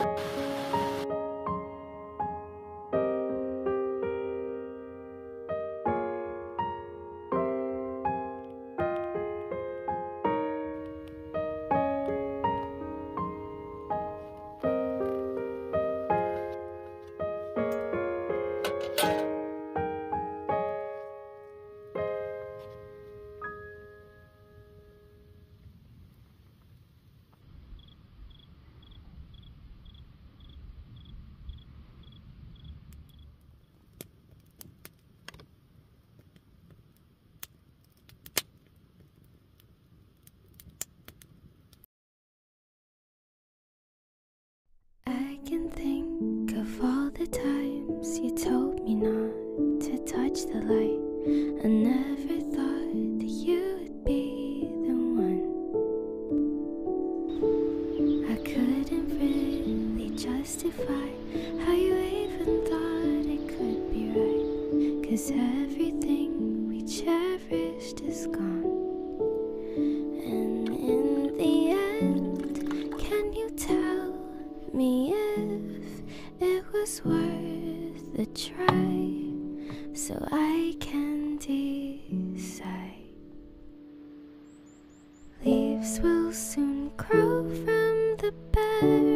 I can think of all the times you told me not to touch the light. I never thought that you would be the one. I couldn't really justify how you even thought it could be right, 'cause everything we cherished is gone. And in the end, can you tell me if it was worth a try, so I can decide? Leaves will soon grow from the bare